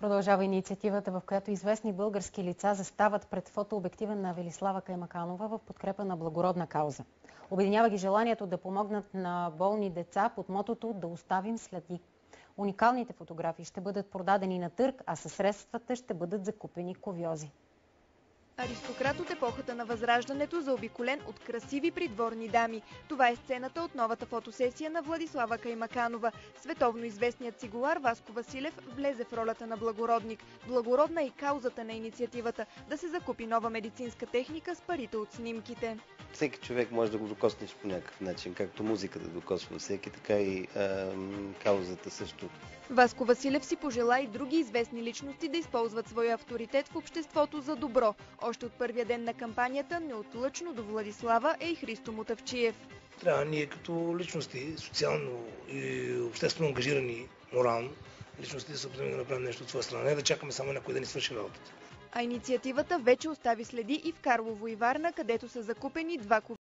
Продължава инициативата, в която известни български лица застават пред фотообектива на Велислава Каймаканова в подкрепа на благородна кауза. Обединява ги желанието да помогнат на болни деца под мотото "Да оставим следи". Уникалните фотографии ще бъдат продадени на търг, а със средствата ще бъдат закупени кувьози. Аристократ от епохата на Възраждането, заобиколен от красиви придворни дами. Това е сцената от новата фотосесия на Владислава Каймаканова. Световно известният цигулар Васко Василев влезе в ролята на благородник. Благородна и каузата на инициативата – да се закупи нова медицинска техника с парите от снимките. Всеки човек може да го докоснеш по някакъв начин, както музиката докосва всеки, така и каузата също. Васко Василев си пожела и други известни личности да използват своя авторитет в обществото за добро. Още от първия ден на кампанията неотлъчно до Владислава е и Христо Мутавчиев. Трябва ние като личности, социално и обществено ангажирани, морално, личности да се опитаме да направим нещо от своя страна, не да чакаме само някой да ни свърши работата. А инициативата вече остави следи и в Карлово и Варна, където са закупени 2